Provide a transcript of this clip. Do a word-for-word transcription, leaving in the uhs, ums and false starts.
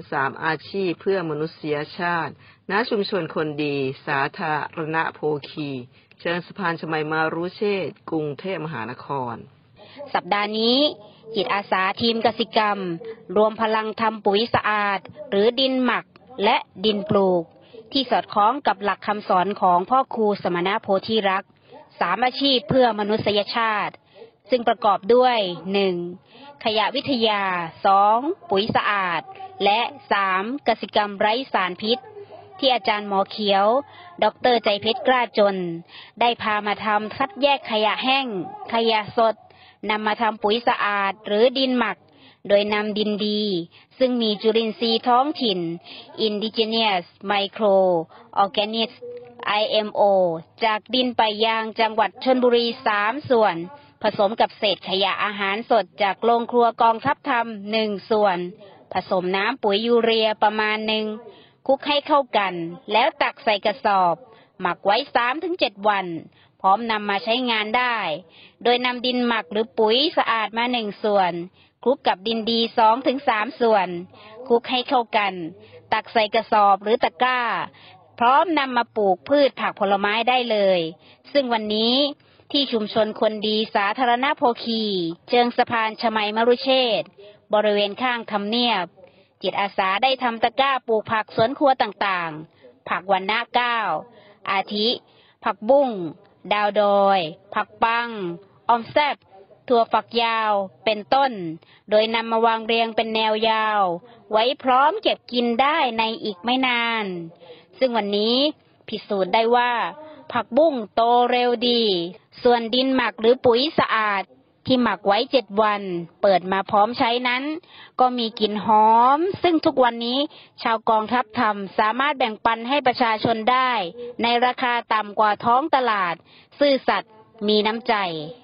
สามอาชีพเพื่อมนุษยชาติณชุมชนคนดีสาธารณโภคีเชิงสะพานชมัยมารุเชษฐ์กรุงเทพมหานครสัปดาห์นี้จิตอาสาทีมกสิกรรมรวมพลังทำปุ๋ยสะอาดหรือดินหมักและดินปลูกที่สอดคล้องกับหลักคำสอนของพ่อครูสมณโพธิรักษ์สามอาชีพเพื่อมนุษยชาติซึ่งประกอบด้วย หนึ่ง ขยะวิทยา สอง ปุ๋ยสะอาดและ สาม กสิกรรมไร้สารพิษที่อาจารย์หมอเขียวดรใจเพชรกล้าจนได้พามาทำคัดแยกขยะแห้งขยะสดนำมาทำปุ๋ยสะอาดหรือดินหมักโดยนำดินดีซึ่งมีจุลินทรีย์ท้องถิ่น Indigenous Micro Organisms ไอ เอ็ม โอ จากดินไปยังจังหวัดชลบุรีสามส่วนผสมกับเศษขยะอาหารสดจากโรงครัวกองทัพธรรมหนึ่งส่วนผสมน้ำปุ๋ยยูเรียประมาณหนึ่งคลุกให้เข้ากันแล้วตักใส่กระสอบหมักไว้ สามถึงเจ็ด วันพร้อมนำมาใช้งานได้โดยนำดินหมักหรือปุ๋ยสะอาดมาหนึ่งส่วนคลุกกับดินดี สองถึงสาม ส่วนคลุกให้เข้ากันตักใส่กระสอบหรือตะกร้าพร้อมนำมาปลูกพืชผักผลไม้ได้เลยซึ่งวันนี้ที่ชุมชนคนดีสาธารณโภคีเชิงสะพานชมัยมรุเชษฐ์บริเวณข้างทำเนียบจิตอาสาได้ทำตะกร้าปลูกผักสวนครัวต่างๆผักวันนาเก้าอาทิผักบุ้งดาวดอยผักปังออมแซบถั่วฝักยาวเป็นต้นโดยนำมาวางเรียงเป็นแนวยาวไว้พร้อมเก็บกินได้ในอีกไม่นานซึ่งวันนี้พิสูจน์ได้ว่าผักบุ้งโตเร็วดีส่วนดินหมักหรือปุ๋ยสะอาดที่หมักไว้เจ็ดวันเปิดมาพร้อมใช้นั้นก็มีกลิ่นหอมซึ่งทุกวันนี้ชาวกองทัพธรรมสามารถแบ่งปันให้ประชาชนได้ในราคาต่ำกว่าท้องตลาดซื่อสัตย์มีน้ำใจ